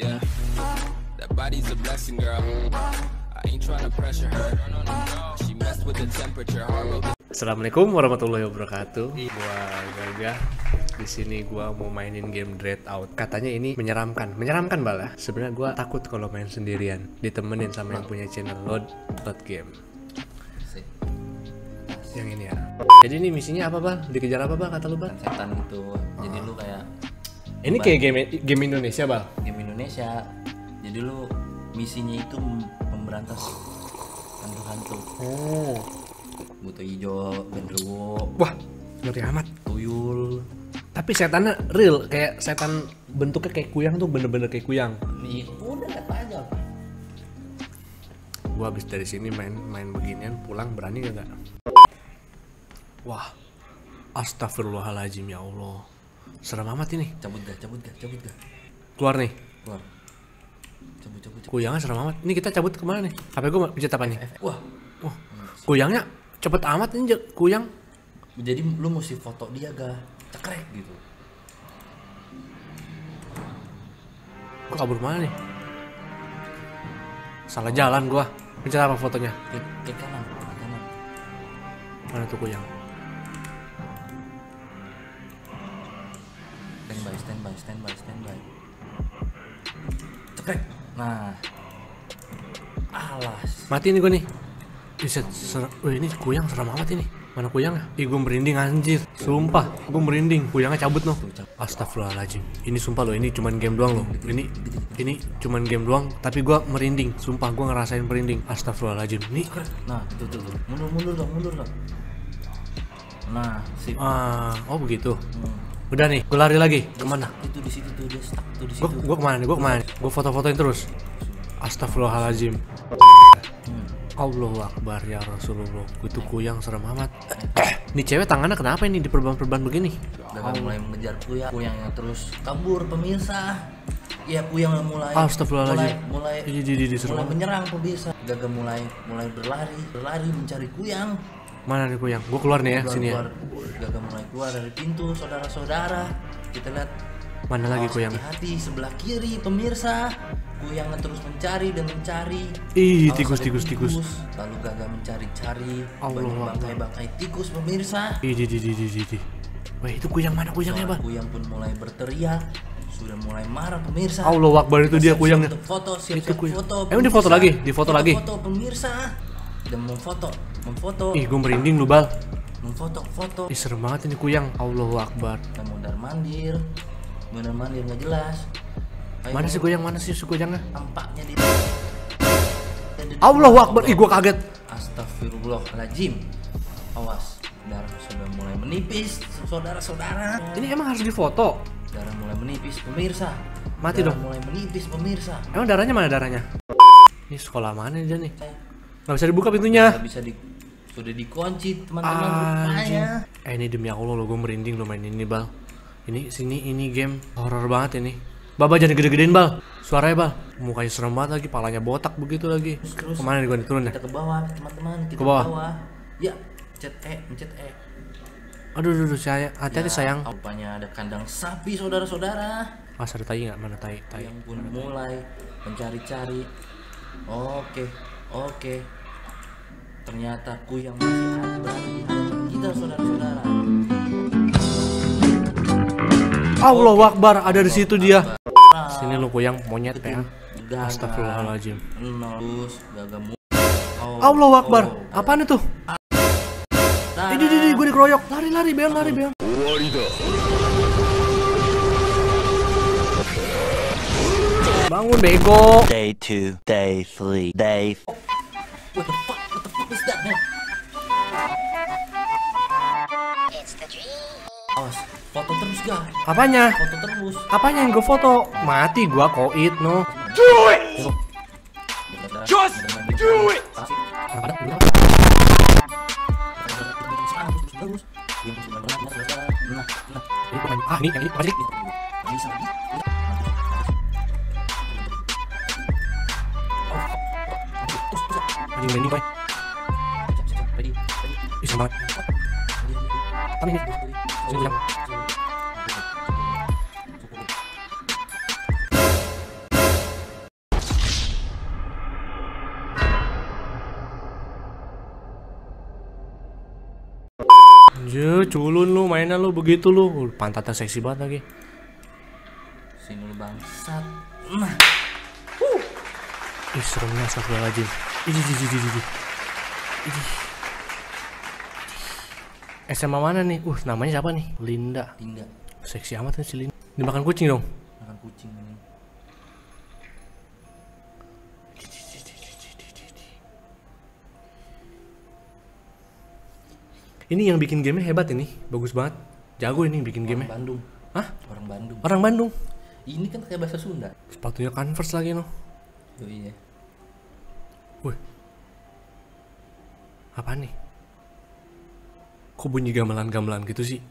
Yeah, that body's a blessing, girl. I ain't trying to pressure her. No. She messed with the temperature. Assalamualaikum warahmatullahi wabarakatuh. Gua Gaga. Di sini gua mau mainin game Dread Out. Katanya ini menyeramkan bala. Sebenarnya gua takut kalau main sendirian, ditemenin sama yang punya channel load game. Yang ini ya. Jadi ini misinya apa, Bal? Dikejar apa, Bal? Kata lu, Bal? Setan gitu. Jadi lu kayak ini kayak game Indonesia, Bal. Game Indonesia. Jadi lu misinya itu memberantas hantu-hantu. Oh. Buto hijau, genderuwo. Wah, ngeri amat. Tuyul. Tapi setannya real, kayak setan bentuknya kayak kuyang tuh, bener-bener kayak kuyang. Nih, udah lihat aja. Gua habis dari sini main beginian, pulang berani gak? Wah, astagfirullahaladzim, ya Allah, serem amat ini. Cabut gak? Keluar nih. Keluar. Cabut. Kuyangnya serem amat. Ini kita cabut kemana nih? HP gua pencet apa nih? Wah, kuyangnya cepet amat ini, kuyang. jadi lu mesti foto dia gak? Cekrek gitu. Gua kabur mana nih? Salah jalan gua. Pencet apa fotonya? Ke kanan. Mana tuh kuyang? Standby. Cekrek. Nah. Alas. Mati nih gua nih. Bisa wih, ini kuyang serem amat ini. Mana kuyangnya? Ih, gue merinding anjir. Sumpah, gue merinding. Kuyangnya cabut noh. Astagfirullahaladzim. Ini sumpah loh, ini cuman game doang loh. Ini cuman game doang, tapi gue merinding. Sumpah, gue ngerasain merinding. Astagfirullahaladzim. Nih. Nah, itu tuh. Mundur dong. Nah, sip. Oh begitu. Udah nih, gue lari lagi. Kemana? Itu di situ tuh, dia stuck tuh di situ. Gue kemana nih? Gue foto-fotoin terus. Astagfirullahaladzim. Allahu Akbar ya Rasulullah. Itu kuyang serem amat. Nih cewek tangannya kenapa ini diperban-perban begini? Udah mulai mengejar kuyang yang terus kabur pemirsa. Ya kuyang yang mulai mulai menyerang pemirsa. Gagal mulai berlari mencari kuyang. Mana nih kuyang? Gue keluar nih ya, sini ya. Gagal mulai keluar dari pintu, saudara-saudara. Kita lihat mana lagi kuyang? Hati sebelah kiri pemirsa. Kuyang terus mencari. Ih, tikus. Lalu gagal mencari bangkai tikus pemirsa. Wah, itu kuyang mana kuyangnya, Bang? Kuyang pun mulai berteriak, sudah mulai marah pemirsa. Allahu Akbar, itu dia kuyangnya. Siap foto. Emang difoto lagi? Difoto lagi? Foto pemirsa. Dan memfoto. Ih, gue merinding lu, Bal. Memfoto. Ih, serem banget ini kuyang. Allahu Akbar. Kita mondar-mandir nggak jelas. Mana sih kuyangnya? Tampaknya di Allahu Akbar. Ih, gue kaget. Astagfirullahaladzim. Awas, darah sudah mulai menipis, saudara-saudara. Ini emang harus difoto? Darah mulai menipis pemirsa. Mati dong. Mulai menipis pemirsa. Emang darahnya mana darahnya? Ini sekolah mana dia nih? Nggak bisa dibuka pintunya. Sudah dikunci teman-teman rupanya. Ini demi Allah lo, gue merinding lo main ini, Bal. Ini game horor banget ini. Baba jangan gede-gedein, Bal. Suaranya, Bal. Mukanya serem banget lagi, palanya botak begitu lagi. Terus. Kemana nih gue nih, turun ya? Kita ke bawah, teman-teman. Ke bawah. Ya, mencet E. Aduh, saya hati-hati ya, sayang. Rupanya ada kandang sapi, saudara-saudara. Mas ada tai nggak? Mana tai? Yang pun mulai mencari-cari. Oke. Ternyata kuyang masih berada di hadapan kita, saudara-saudara. Allahu Akbar, ada di situ dia. Sini lu kuyang monyet ya. Astagfirullahaladzim. Allahu Akbar. Apaan itu? Ini gue dikeroyok. Lari beon. Bangun bego. Day 2, day 3, day. What the fuck is that, man? Awas, foto terus gak? Apanya? Foto terus. Apanya yang gue foto? Mati gua koit no. Do it! Just do it! Ini masih. Ini boy. Bisa banget. Tapi ini. Je, culun lu, mainan lu begitu lu. Pantatnya seksi banget lagi. Sini lu bangsat. Nah. Ih, seremnya astagfirullahaladzim. Idih. SMA mana nih? Namanya siapa nih? Linda. Seksi amat nih si Linda. Dimakan kucing dong. Makan kucing ini. Ini yang bikin game hebat ini, bagus banget. Jago ini bikin game. Orang Bandung. Hah? Orang Bandung. Orang Bandung. Ini kan kayak bahasa Sunda. Sepatunya Converse lagi no. Oh iya. Wih. Apa nih? Kok bunyi gamelan-gamelan gitu sih?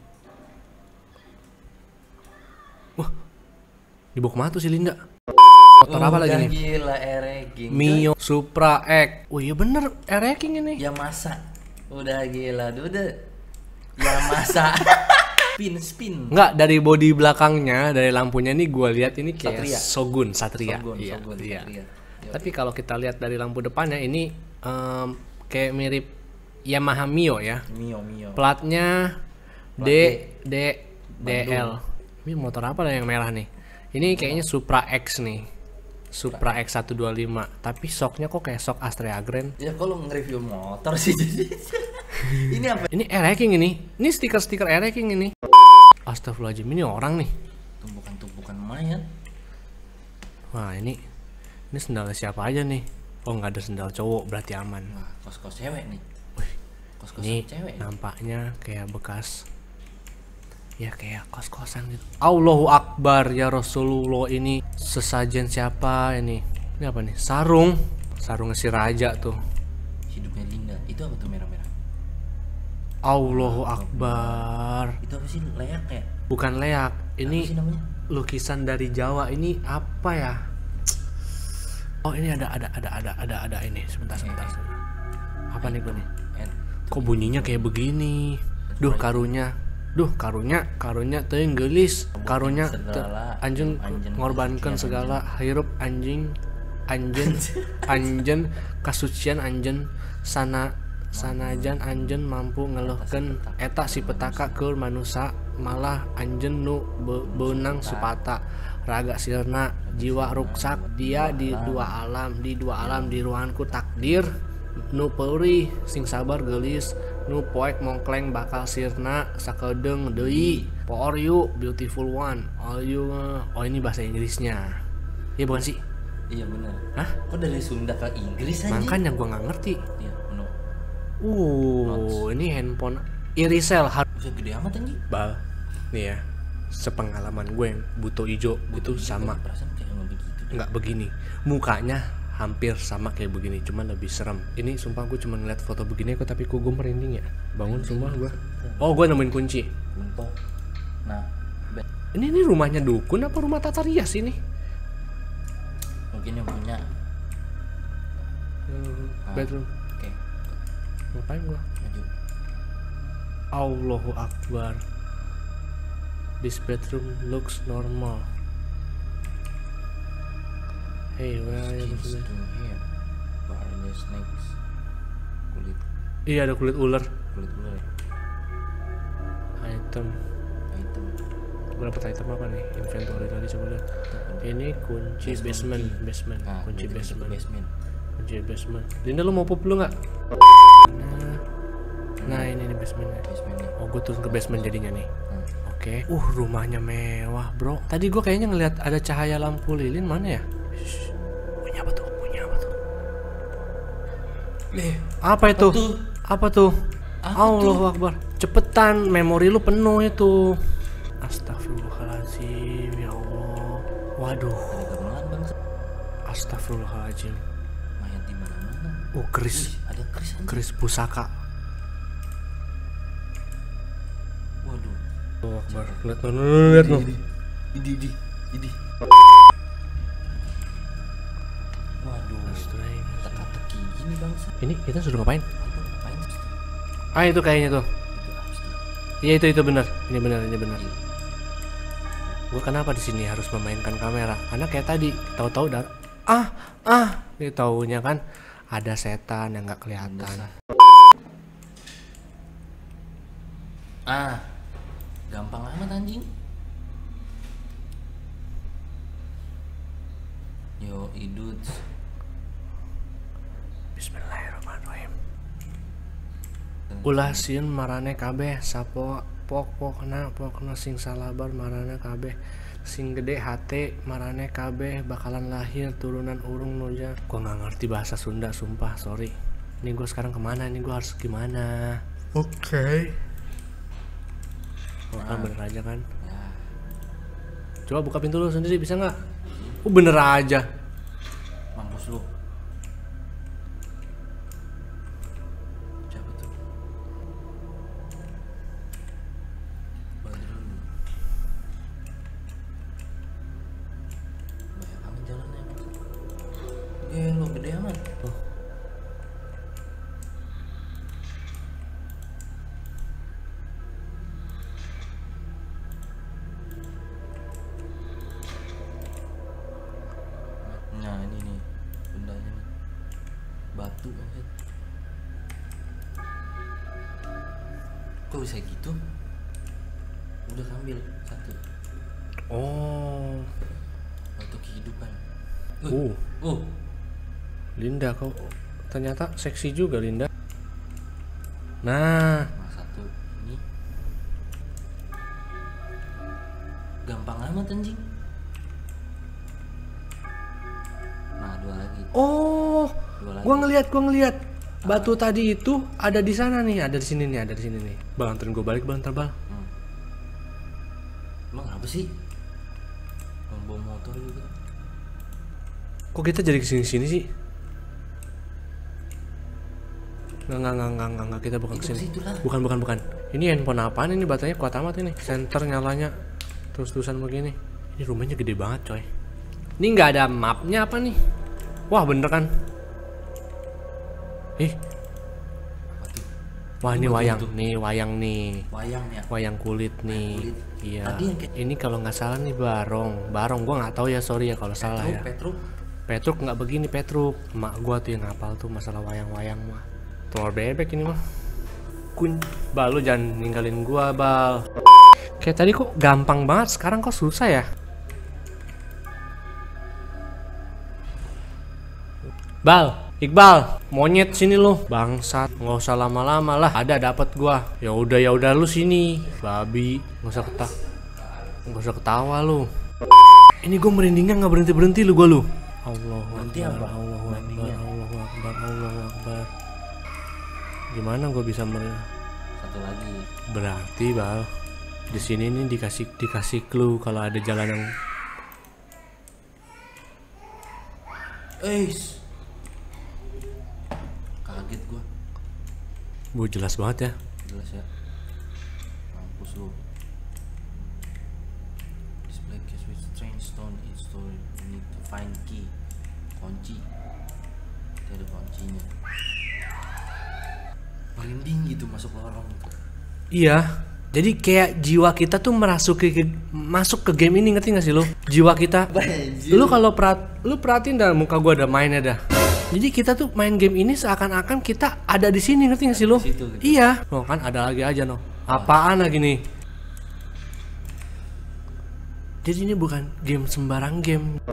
Wah. Dibawa kemana tuh si Linda? Motor apa lagi nih? Gila, Ereking. Mio Supra X. Oh iya bener, Ereking ini. Ya masa. Udah gila, udah. Ya masa. Spin. Enggak, dari bodi belakangnya, dari lampunya nih gue lihat ini kayak Satria. Iya. Satria. Tapi kalau kita lihat dari lampu depannya ini kayak mirip Yamaha Mio ya. Mio. Platnya DL. Ini motor apa lah yang merah nih? Ini kayaknya Supra X nih. Supra X125. Tapi shocknya kok kayak shock Astrea Grand. Ya kalau nge-review motor sih jadi. Ini apa? Ini Ereking ini. Ini stiker-stiker Ereking ini. Astagfirullahaladzim, ini orang nih. Tumpukan mayat. Wah, ini sendalnya siapa aja nih? Oh, nggak ada sendal cowok, berarti aman. Wah, kos-kos cewek nih. Kos-kos Ini cewek. nampaknya kayak bekas. Ya kayak kos-kosan gitu. Allahu Akbar ya Rasulullah, ini sesajen siapa ini? Ini apa nih? Sarung si raja tuh. Hidupnya Linda. Itu apa tuh merah-merah? Allahu Akbar. Itu apa sih, leak ya? Bukan leak. Ini Apa sih namanya? lukisan dari Jawa. Ini apa ya? Oh, ini ada ini. Sebentar. Apa nih gue nih? Kok bunyinya kayak begini? Duh, karunya tenggelis. Karunya anjing ngorbankan segala hirup anjing kasucian anjen sanajan anjen mampu ngeluhkeun eta si petaka keur manusia malah anjen nu beunang supata raga sirna jiwa ruksak dia di dua alam di ruanganku takdir nu peurih sing sabar gelis nu poek mongkleng bakal sirna sakedeung deui for you beautiful one all you. Oh, ini bahasa Inggrisnya ya bukan sih? Iya benar. Hah? Kok dari Sunda ke Inggris aja? Makanya gua nggak ngerti. Iya, no. Ini handphone Irisel Bisa gede amat anjing. bal nih ya, sepengalaman gue yang buto ijo itu sama Perasaan kayak nggak begitu. nggak begini mukanya, hampir sama kayak begini, cuman lebih serem. Ini sumpah gue cuma ngeliat foto begini kok, tapi kok gue merinding ya. Bangun sumpah gue. Oh, gue nemuin kunci. Kunto. Nah, Ini rumahnya dukun apa rumah tata rias ini? mungkin yang punya. Bedroom. Oke. Ngapain gue? Lanjut. Allahu Akbar. This bedroom looks normal. Hey, where are you? Skins to hair. Bahannya snakes. Kulit Iya, ada kulit ular. ular. Item. Gue dapet item apa nih? Inventory tadi, coba lihat. Ini kunci basement. Nah, Kunci berarti masuk ke basement. basement. Kunci basement. Linda, lu mau pop dulu nggak? Nah ini basementnya. Basementnya. Oh, gue turun ke basement jadinya nih. Oke. Hmm. Rumahnya mewah bro. Tadi gue kayaknya ngeliat ada cahaya lampu lilin, mana ya? Shh. Bunyi apa tuh? Apa itu? Apa tuh? Allahu Akbar. Cepetan, memori lu penuh itu. Astagfirullahaladzim, ya Allah. Waduh. Ada gamelan bangsa. Astagfirullahaladzim. Mayat di mana-mana. Keris. Ada keris aja. Keris pusaka. Waduh. Allahu Akbar. Lihat no. Idi. Waduh. Teka-teki gini bangsa. Ini kita sudah ngapain? Ngapain? Itu kayaknya tuh. Iya itu benar. Ini benar. Gue kenapa di sini harus memainkan kamera? Karena kayak tadi tahu-tahu ini taunya kan ada setan yang nggak kelihatan. Gampang amat anjing. Yo idut. Bismillahirrahmanirrahim. Ulah sieun marane kabeh sapo pokna sing salabar marane kabeh sing gede hate marane kabeh bakalan lahir turunan urung nuja. Gua nggak ngerti bahasa Sunda sumpah, sorry. Ini gue sekarang kemana? Ini gue harus gimana? Oke. Kan bener aja kan? Ya. Coba buka pintu lu sendiri bisa nggak? Bener aja. Mampus lu. Siapa tuh? Badrun. Banyak amat jalannya. Lu gede amat. Tuh. Nah ini nih bendanya nih. Batu banget. Kok bisa gitu? Udah ambil satu. Oh. Batu kehidupan. Linda kau ternyata seksi juga Linda. Nah, Satu ini. Gampang amat anjing. Nah, dua lagi. oh, Dua lagi. gua ngeliat batu tadi itu ada di sana nih, ada di sini nih. Bang, anterin gua balik, Bang, terbal. Emang apa sih? Bawa motor juga. Kok kita jadi kesini sih? Enggak, kita bukan kesini. Bukan. Ini handphone apaan ini? Baterainya kuat amat ini. Center nyalanya terus-terusan begini. Ini rumahnya gede banget, coy. Ini nggak ada mapnya apa nih? Wah, bener kan? Wah, ini wayang nih. Wayang ya. Wayang kulit nih. Iya. Tadi yang kayak- Ini kalau nggak salah nih barong. Gua nggak tahu ya, sorry ya kalau salah ya. Petruk nggak begini Petruk. Emak gua tuh yang hafal tuh masalah wayang-wayang mah. Telur bebek ini mah. Bal, lu jangan ninggalin gua, Bal. Kayak tadi kok gampang banget, sekarang kok susah ya? Bal, Iqbal, monyet sini lu. Bangsat, nggak usah lama-lama lah. Ada dapat gua. Ya udah lu sini. Babi, nggak usah ketawa lu. Ini gua merindingnya nggak berhenti lu gua lu. Allahu Akbar. Gimana gua bisa Satu lagi. Berarti Bal, di sini nih dikasih clue kalau ada jalan yang Kaget gua. Bu, jelas banget ya. Jelas ya. Mampus lu. Display case with strange stone in story. You need to find key. Kunci. Itu ada kuncinya. Merinding gitu masuk lorong gitu. Iya. Jadi kayak jiwa kita tuh masuk ke game ini, ngerti gak sih lo? Jiwa kita. Lu kalau lu perhatiin dah muka gua ada mainnya dah. Jadi kita tuh main game ini seakan-akan kita ada di sini, ngerti gak sih lo? Gitu. Iya. Oh kan ada lagi aja no. Apaan lagi nih? Jadi ini bukan game sembarang game.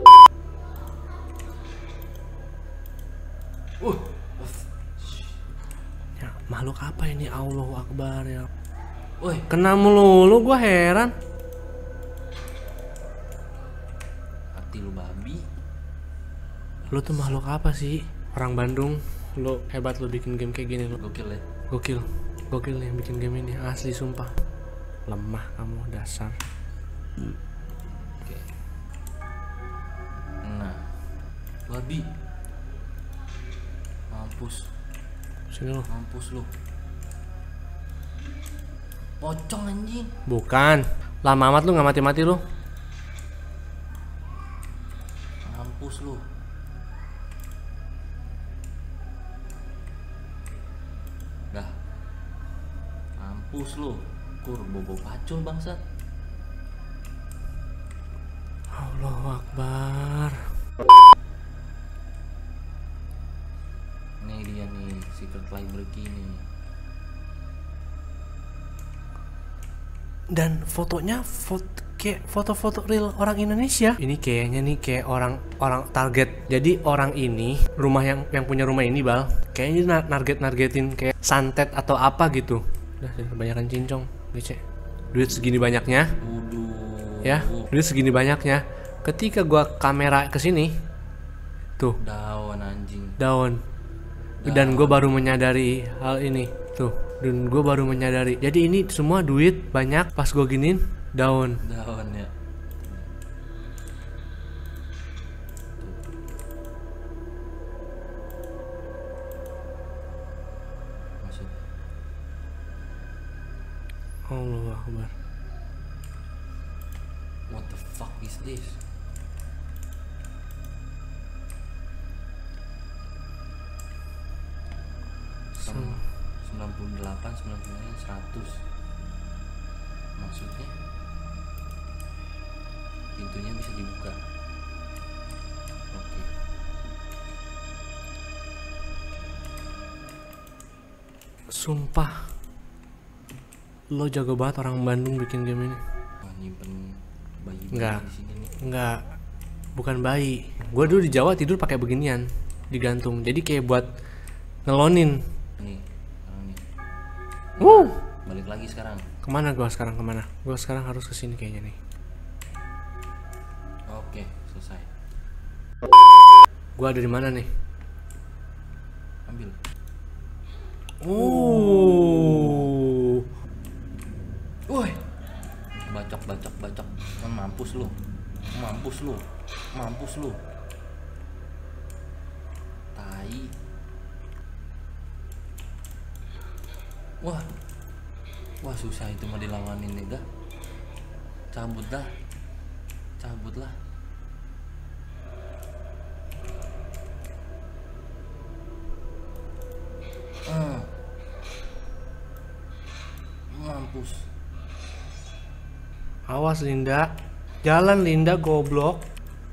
Ya, makhluk apa ini? Allahu Akbar ya. Woi, Kena melulu, gua heran. hati lu babi. Lu tuh makhluk apa sih? Orang Bandung, lu hebat lu bikin game kayak gini lu. Gokil ya. Gokil nih bikin game ini, asli sumpah. Lemah kamu dasar. Oke. Nah, babi. Mampus. Sini lu. Mampus lu. Pocong anjing. Bukan. Lama amat lu nggak mati-mati lu. Mampus lu. Dah. Mampus lu. Kur bobo pacul bangsat. Allahu Akbar. Ini dia nih secret library nih. Dan fotonya kayak foto-foto real orang Indonesia. Ini kayaknya nih kayak orang target. Jadi orang ini, rumah yang punya rumah ini Bal, kayaknya nargetin kayak santet atau apa gitu. Udah kebanyakan cincong, becek. Duit segini banyaknya. Ya, duit segini banyaknya. Ketika gua kamera ke sini, tuh daun anjing. Daun. Dan gue baru menyadari hal ini tuh, dan gue baru menyadari jadi ini semua duit banyak pas gue giniin daun ya. Masuk. Allah Akbar. What the fuck is this? Sama 98, 99, 100. Maksudnya pintunya bisa dibuka. Oke. Sumpah lo jago banget orang Bandung bikin game ini. Nyimpen bayi Enggak. di sini nih. Enggak, bukan bayi. Gue dulu di Jawa tidur pakai beginian, digantung. Jadi kayak buat ngelonin. Nih, sekarang nih. Balik lagi sekarang. Kemana gua sekarang? Kemana? Gua sekarang harus kesini kayaknya nih. Oke, selesai. Gua ada di mana nih? Ambil. Woi. Bacok. Mampus lu. Tai. Wah susah itu mah dilawanin nih dah. Cabut lah. Mampus. Awas Linda. Jalan Linda goblok.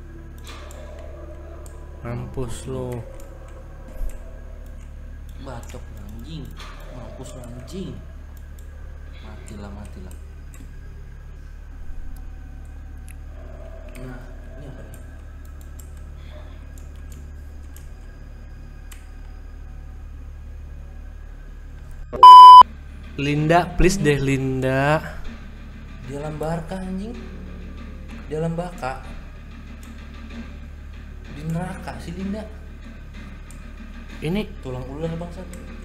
Mampus lo. Bacok anjing. Mampus anjing. Matilah. Nah, ini apa nih? Linda, please deh Linda. Di dalam barca anjing. Di dalam baka. Di neraka si Linda. Ini Tulang ular bangsat.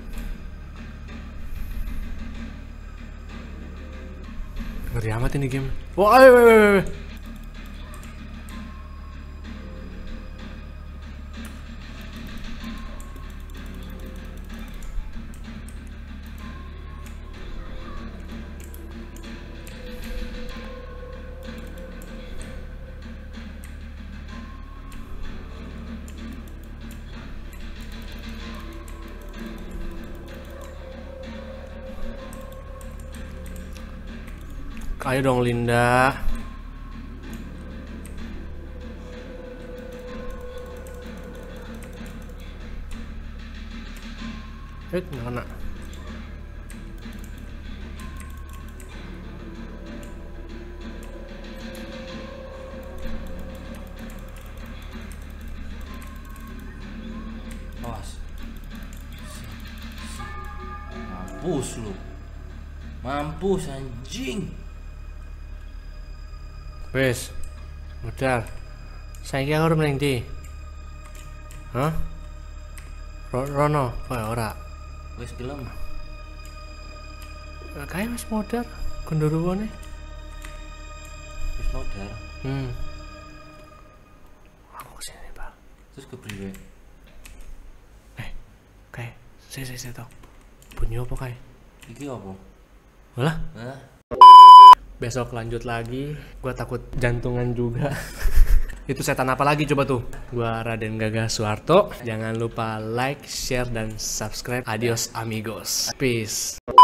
ngeri amat ini game. Wah, ayo. Ayo dong Linda. Nggak kena. Awas. Mampus lu. Mampus anjing. Wes, modal. Saiki aku mending ndi? Hah? Rono, kaya ora. Wes gelem. Kayak wis modal genderuwane. Wis modal. Aku kesini, Bang. Terus ke priwe? Kayak saya tau. Bunyi apa kayak? Iki apa? Lah, Hah? besok lanjut lagi. Gua takut jantungan juga. Itu setan apa lagi coba tuh? Gua Raden Gagah Suharto. Jangan lupa like, share, dan subscribe. Adios amigos. Peace.